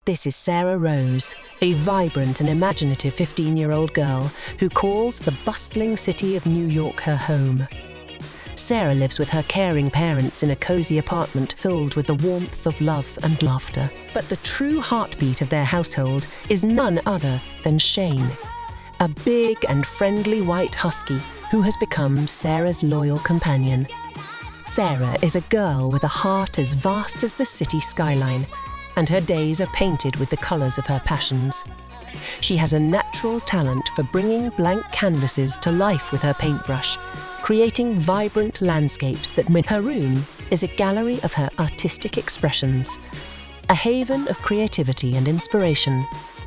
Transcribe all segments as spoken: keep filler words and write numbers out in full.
This is Sarah Rose, a vibrant and imaginative fifteen-year-old girl who calls the bustling city of New York her home. Sarah lives with her caring parents in a cozy apartment filled with the warmth of love and laughter. But the true heartbeat of their household is none other than Shane, a big and friendly white husky who has become Sarah's loyal companion. Sarah is a girl with a heart as vast as the city skyline, and her days are painted with the colours of her passions. She has a natural talent for bringing blank canvases to life with her paintbrush, creating vibrant landscapes that make her room is a gallery of her artistic expressions, a haven of creativity and inspiration.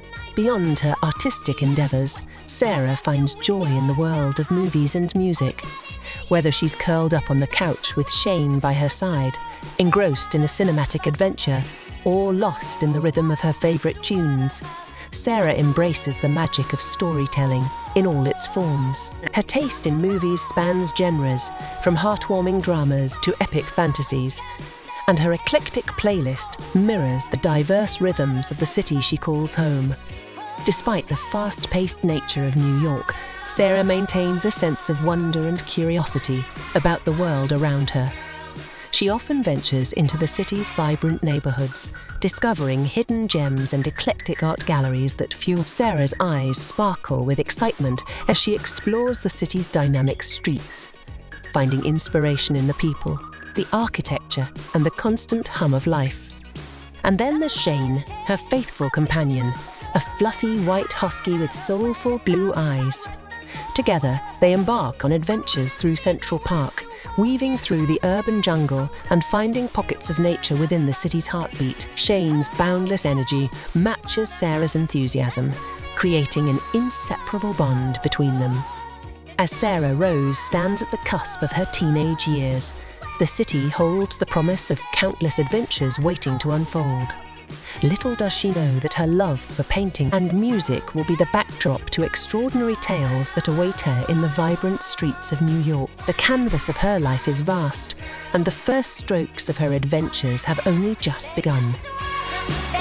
Beyond her artistic endeavours, Sarah finds joy in the world of movies and music. Whether she's curled up on the couch with Shane by her side, engrossed in a cinematic adventure, or lost in the rhythm of her favourite tunes, Sarah embraces the magic of storytelling in all its forms. Her taste in movies spans genres, from heartwarming dramas to epic fantasies, and her eclectic playlist mirrors the diverse rhythms of the city she calls home. Despite the fast-paced nature of New York, Sarah maintains a sense of wonder and curiosity about the world around her. She often ventures into the city's vibrant neighbourhoods, discovering hidden gems and eclectic art galleries that fuel. Sarah's eyes sparkle with excitement as she explores the city's dynamic streets, finding inspiration in the people, the architecture, and the constant hum of life. And then there's Shane, her faithful companion, a fluffy white husky with soulful blue eyes. Together, they embark on adventures through Central Park, weaving through the urban jungle and finding pockets of nature within the city's heartbeat. Shane's boundless energy matches Sarah's enthusiasm, creating an inseparable bond between them. As Sarah Rose stands at the cusp of her teenage years, the city holds the promise of countless adventures waiting to unfold. Little does she know that her love for painting and music will be the backdrop to extraordinary tales that await her in the vibrant streets of New York. The canvas of her life is vast, and the first strokes of her adventures have only just begun.